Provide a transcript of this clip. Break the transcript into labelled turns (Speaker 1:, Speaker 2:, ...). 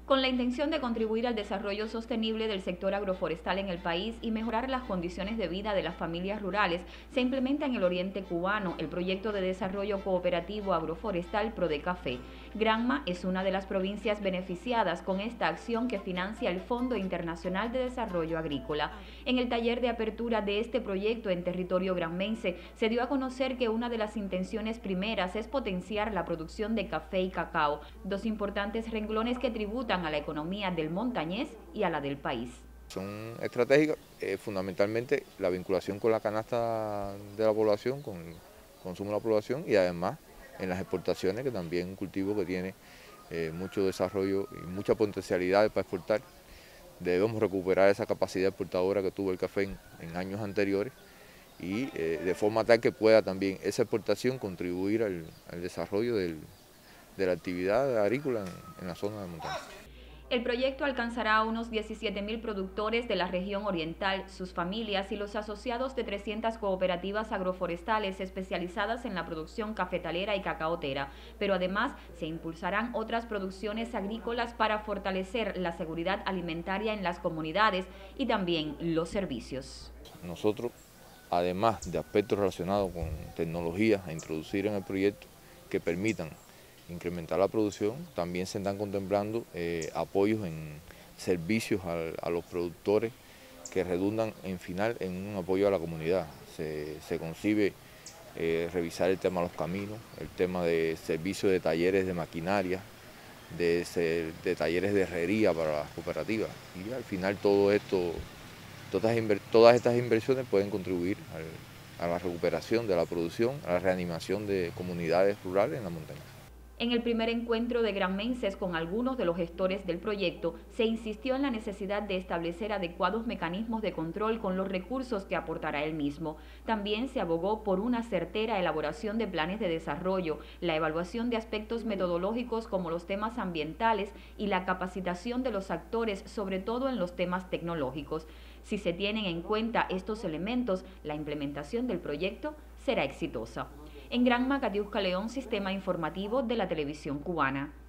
Speaker 1: Con la intención de contribuir al desarrollo sostenible del sector agroforestal en el país y mejorar las condiciones de vida de las familias rurales, se implementa en el oriente cubano el proyecto de desarrollo cooperativo agroforestal Prodecafé. Granma es una de las provincias beneficiadas con esta acción que financia el Fondo Internacional de Desarrollo Agrícola. En el taller de apertura de este proyecto en territorio granmense, se dio a conocer que una de las intenciones primeras es potenciar la producción de café y cacao, dos importantes renglones que tributan a la economía del montañés y a la del país.
Speaker 2: Son estratégicas, fundamentalmente la vinculación con la canasta de la población, con el consumo de la población y además en las exportaciones, que también es un cultivo que tiene mucho desarrollo y mucha potencialidad para exportar. Debemos recuperar esa capacidad exportadora que tuvo el café en años anteriores y de forma tal que pueda también esa exportación contribuir al desarrollo de la actividad agrícola en la zona de montaña.
Speaker 1: El proyecto alcanzará a unos 17.000 productores de la región oriental, sus familias y los asociados de 300 cooperativas agroforestales especializadas en la producción cafetalera y cacaotera, pero además se impulsarán otras producciones agrícolas para fortalecer la seguridad alimentaria en las comunidades y también los servicios.
Speaker 2: Nosotros, además de aspectos relacionados con tecnologías a introducir en el proyecto que permitan incrementar la producción, también se están contemplando apoyos en servicios a los productores que redundan en final en un apoyo a la comunidad. Se concibe revisar el tema de los caminos, el tema de servicios de talleres de maquinaria, de talleres de herrería para las cooperativas. Y al final todo esto, todas estas inversiones pueden contribuir a la recuperación de la producción, a la reanimación de comunidades rurales en la montaña.
Speaker 1: En el primer encuentro de granmenses con algunos de los gestores del proyecto, se insistió en la necesidad de establecer adecuados mecanismos de control con los recursos que aportará el mismo. También se abogó por una certera elaboración de planes de desarrollo, la evaluación de aspectos metodológicos como los temas ambientales y la capacitación de los actores, sobre todo en los temas tecnológicos. Si se tienen en cuenta estos elementos, la implementación del proyecto será exitosa. En Granma, Catiusca León, Sistema Informativo de la Televisión Cubana.